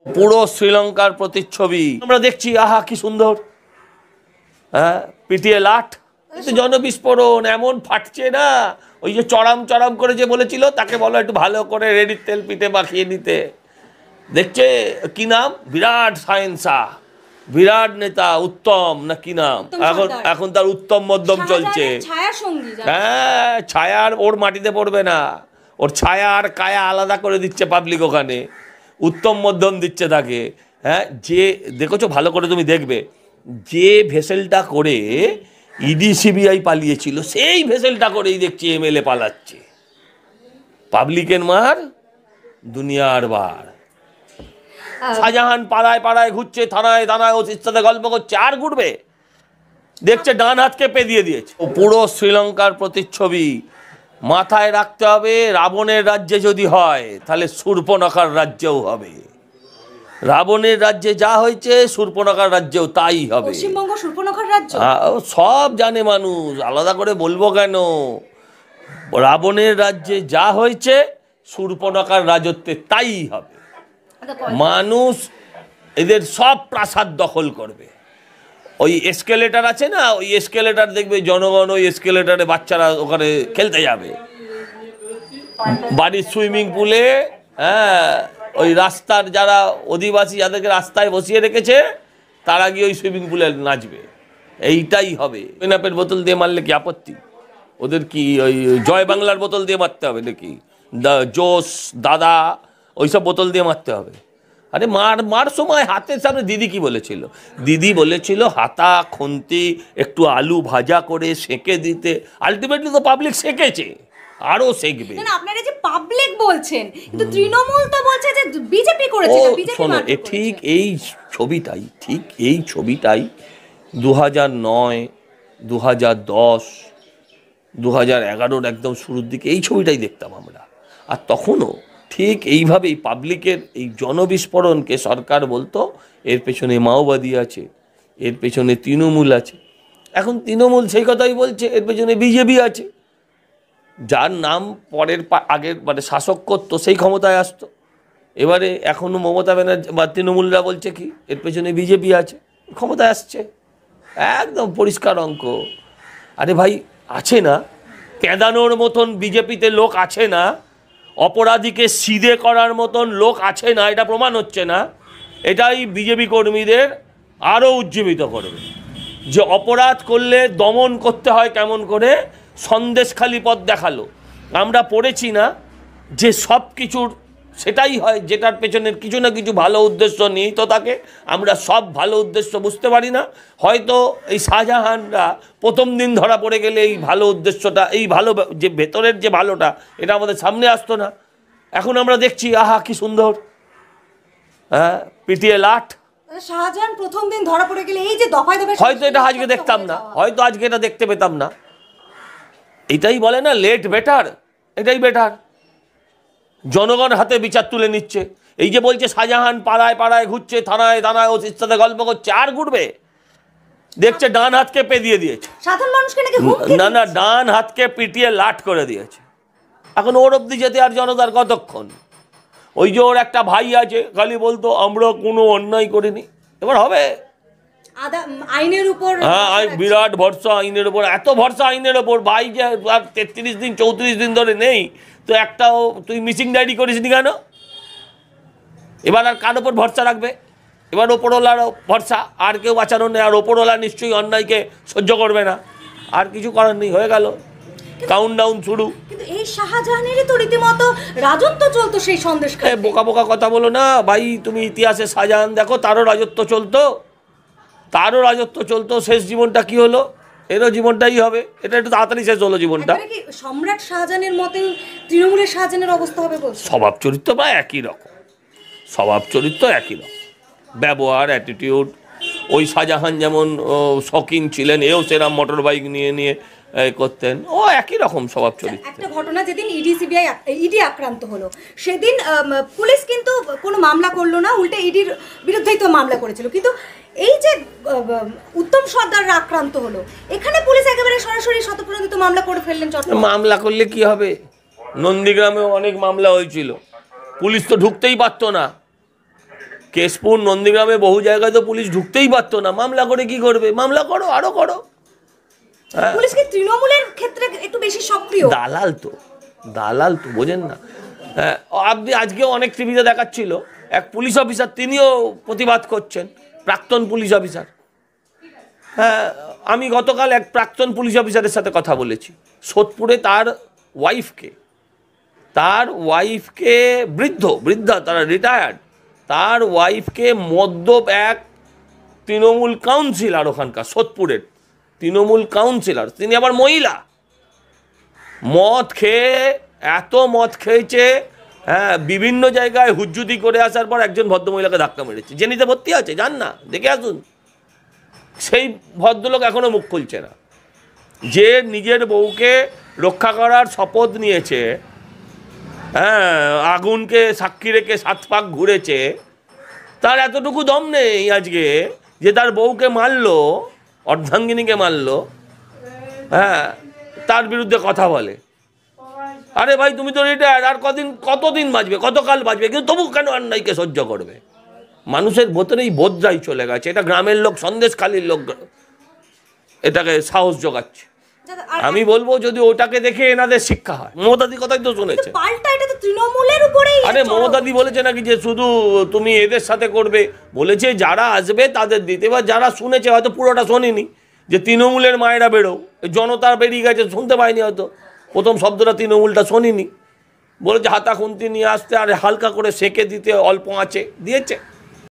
পুরো শ্রীলঙ্কার প্রতিচ্ছবি আমরা দেখছি। আহা কি সুন্দর, হ্যাঁ, পিটিয়ে লাট, জনবিস্ফোরণ এমন ফাটছে না। ওই যে চড়াম চড়াম করে যে বলেছিল তাকে বলো একটু ভালো করে রেডির তেল পিঠে মাখিয়ে নিতে। দেখছে কি নাম, বিরাট সায়েন্সা, বিরাট নেতা উত্তম না কি নাম, এখন তার উত্তম মধ্যম চলছে। হ্যাঁ, ছায়ার ওর মাটিতে পড়বে না, ওর ছায়া আর কায়া আলাদা করে দিচ্ছে পাবলিক, ওখানে উত্তম মধ্যম দিচ্ছে তাকে। হ্যাঁ, যে দেখেছো ভালো করে তুমি দেখবে, যে ভেসেলটা করে ইডি সিবিআই পালিয়েছিল সেই ভেসেলটা করেই দেখছি এমএলএ পালাচ্ছে। পাবলিকের মার দুনিয়ার বার। শাহজাহান পাড়ায় পাড়ায় ঘুরছে, থানায় থানায় ওসির সাথে গল্প করছে, আর ঘুরবে, দেখছে ডান হাতকে পেদিয়ে দিয়েছে। পুরো শ্রীলঙ্কার প্রতিচ্ছবি মাথায় রাখতে হবে। রাবণের রাজ্যে যদি হয় তাহলে শূর্পণখার রাজ্যেও হবে। রাবণের রাজ্যে যা হয়েছে শূর্পণখার রাজ্যেও তাই হবে। পশ্চিমবঙ্গ শূর্পণখার রাজ্য সব জানে মানুষ, আলাদা করে বলবো কেন। রাবণের রাজ্যে যা হয়েছে শূর্পণখার রাজত্বে তাই হবে। মানুষ এদের সব প্রাসাদ দখল করবে। ওই এসকেলেটার আছে না, ওই এসকেলেটার দেখবে জনগণ ওই এসকেলেটারে বাচ্চারা ওখানে খেলতে যাবে। বাড়ির সুইমিং পুলে, হ্যাঁ, ওই রাস্তার যারা অধিবাসী যাদেরকে রাস্তায় বসিয়ে রেখেছে তারা গিয়ে ওই সুইমিং পুলে নাচবে। এইটাই হবে। পেনাপের বোতল দিয়ে মারলে কি আপত্তি? ওদের কি ওই জয় বাংলার বোতল দিয়ে মারতে হবে নাকি? জোস দাদা ওইসব বোতল দিয়ে মারতে হবে? আরে মার সময় হাতের সামনে দিদি কি বলেছিল? দিদি বলেছিল হাতা খুন্তি একটু আলু ভাজা করে সেঁকে দিতে। আলটিমেটলি তো পাবলিক সেঁকেছে, আরো শিখবে। না, আপনারা যে পাবলিক বলছেন, কিন্তু তৃণমূল তো বলছে যে বিজেপি করেছে। শোনো, ঠিক এই ছবিটাই 2009, 2010, 2011 একদম শুরুর দিকে এই ছবিটাই দেখতাম আমরা। আর তখনও ঠিক এইভাবেই পাবলিকের এই জনবিস্ফোরণকে সরকার বলতো এর পেছনে মাওবাদী আছে, এর পেছনে তৃণমূল আছে। এখন তৃণমূল সেই কথাই বলছে এর পেছনে বিজেপি আছে। যার নাম পরের আগের মানে শাসক করতো সেই ক্ষমতায় আসতো। এবারে এখনও মমতা ব্যানার্জি বা তৃণমূলরা বলছে কি এর পেছনে বিজেপি আছে, ক্ষমতায় আসছে। একদম পরিষ্কার অঙ্ক। আরে ভাই, আছে না কেঁদানোর মতন বিজেপিতে লোক আছে না? অপরাধীকে সিধে করার মতন লোক আছে না? এটা প্রমাণ হচ্ছে না? এটাই বিজেপি কর্মীদের আরও উজ্জীবিত করবে যে অপরাধ করলে দমন করতে হয় কেমন করে। সন্দেশখালি পথ দেখালো। আমরা পড়েছি না যে সব কিছুর সেটাই হয় যেটার পেছনের কিছু না কিছু ভালো উদ্দেশ্য নিহিত থাকে। আমরা সব ভালো উদ্দেশ্য বুঝতে পারি না। হয়তো এই শাহজাহানরা প্রথম দিন ধরা পড়ে গেলে এই ভালো উদ্দেশ্যটা, এই ভালো যে ভেতরের যে ভালোটা, এটা আমাদের সামনে আসতো না। এখন আমরা দেখছি আহা কি সুন্দর, হ্যাঁ, পিটিয়ে লাট। শাহজাহান প্রথম দিন ধরা পড়ে গেলে এই যে দফায় দফায়, হয়তো এটা আজকে দেখতাম না, হয়তো আজকে এটা দেখতে পেতাম না। এটাই বলে না লেট বেটার, এটাই বেটার। জনগণ হাতে বিচার তুলে নিচ্ছে। এই যে বলছে শাহজাহান পাড়ায় পাড়ায় ঘুরছে, থানায় থানায় ওসির সাথে গল্প করছে, আর ঘুরবে, দেখছে ডান হাতকে পেদিয়ে দিয়েছে। সাধারণ মানুষকে নাকি না, ডান হাতকে পিটিয়ে লাট করে দিয়েছে। এখন ওর অব্দি যেতে আর জনতার কতক্ষণ? ওই যে ওর একটা ভাই আছে, খালি বলতো আমরা কোনো অন্যায় করিনি। এবার হবে আইনের উপর, হ্যাঁ, বিরাট ভরসা আইনের উপর, এত ভরসা আইনের ওপর ভাই যে আর 33 দিন 34 দিন ধরে নেই তো একটাও তুই মিসিং ডায়েরি করিসনি কেন? এবার আর কার ওপর ভরসা রাখবে? এবার ওপরওয়ালার ভরসা, আর কেউ বাঁচানো নেই। আর ওপরওয়ালা নিশ্চয়ই অন্যায়কে সহ্য করবে না, আর কিছু করার নেই, হয়ে গেল, কাউন্টডাউন শুরু। কিন্তু এই শাহজাহানেরই তো রীতিমতো রাজত্ব চলতো সেই সন্দেশখালী। বোকা বোকা কথা বলো না ভাই, তুমি ইতিহাসে শাহজাহান দেখো, তারও রাজত্ব চলতো। শেষ জীবনটা কি হলো? এরও জীবনটাই হবে। এটা একটু তাড়াতাড়ি শেষ হলো জীবনটা। সম্রাট শাহজাহানের মতে তৃণমূলের শাহজাহানের অবস্থা হবে বলছে। স্বভাব চরিত্র প্রায় একই রকম, ব্যবহার, অ্যাটিটিউড। ওই শাহজাহান যেমন শৌখিন ছিলেন, এও সেরাম মোটর বাইক নিয়ে করতেন, ও একই রকম স্বভাব চরিত্র। একটা ঘটনা, যেদিন ইডি আক্রান্ত হলো সেদিন পুলিশ কিন্তু কোনো মামলা করলো না, উল্টে ইডির বিরুদ্ধেই তো মামলা করেছিল। কিন্তু এই যে উত্তম সর্দাররা আক্রান্ত হলো, এখানে পুলিশ একেবারে সরাসরি শতপ্রণোদিত মামলা করে ফেললেন। মামলা করলে কি হবে? নন্দীগ্রামেও অনেক মামলা হয়েছিল, পুলিশ তো ঢুকতেই পারতো না। কেশপুর নন্দীগ্রামে বহু জায়গায় তো পুলিশ ঢুকতেই পারতো না, মামলা করে কি করবে? মামলা করো, আরো করো। পুলিশ কি তৃণমূলের ক্ষেত্রে একটু বেশি সক্রিয়? দালাল তো বোঝেন না। হ্যাঁ, আপনি আজকে অনেক টিভিতে দেখাচ্ছিল এক পুলিশ অফিসার, তিনিও প্রতিবাদ করছেন, প্রাক্তন পুলিশ অফিসার। হ্যাঁ, আমি গতকাল এক প্রাক্তন পুলিশ অফিসারের সাথে কথা বলেছি। সোদপুরে তার ওয়াইফকে বৃদ্ধা, তারা রিটায়ার্ড, তার ওয়াইফকে মদ্যপ এক তৃণমূল কাউন্সিলর, ওখানকার সোদপুরের তৃণমূল কাউন্সিলর, তিনি আবার মহিলা, এত মদ খেয়েছে, হ্যাঁ, বিভিন্ন জায়গায় হুজ্জুতি করে আসার পর একজন ভদ্রমহিলাকে ধাক্কা মেরেছে, জেনিতে ভর্তি আছে, যান না, দেখে আসুন। সেই ভদ্রলোক এখনো মুখ খুলছে না। যে নিজের বউকে রক্ষা করার শপথ নিয়েছে, হ্যাঁ, আগুনকে সাক্ষী রেখে 7 পাক ঘুরেছে, তার এতটুকু দম নেই আজকে যে তার বউকে মারলো, অর্ধাঙ্গিনীকে মারলো, হ্যাঁ, তার বিরুদ্ধে কথা বলে। আরে ভাই, তুমি তো রিটায়ার্ড, আর কতদিন বাঁচবে, কতকাল বাঁচবে, কিন্তু তবু কেন অন্যায়কে সহ্য করবে? মানুষের ভেতরে এই বোধটাই চলে গেছে। এটা গ্রামের লোক, সন্দেশখালীর লোক এটাকে সাহস যোগাচ্ছে। আমি বলবো যদি ওটাকে দেখে এনাদের শিক্ষা হয়। মমতাদি কথাই তো শুনেছে। আরে মমতাদি বলেছে নাকি যে শুধু তুমি এদের সাথে করবে? বলেছে যারা আসবে তাদের দিতে। এবার যারা শুনেছে, হয়তো পুরোটা শোনেনি, যে তৃণমূলের মায়েরা বেরো, জনতা বেরিয়ে গেছে, শুনতে পায়নি, হয়তো প্রথম শব্দটা তৃণমূলটা শোনেনি, বলেছে হাতা খুন্তি নিয়ে আসতে আর হালকা করে সেঁকে দিতে, অল্প আঁচে দিয়েছে।